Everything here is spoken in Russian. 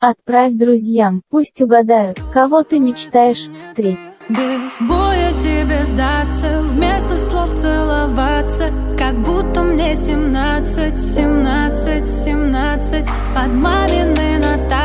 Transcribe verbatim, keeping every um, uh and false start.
Отправь друзьям, пусть угадают, кого ты мечтаешь встретить. Без боя тебе сдаться, вместо слов целоваться, как будто мне семнадцать, семнадцать, семнадцать. Под мамины нотации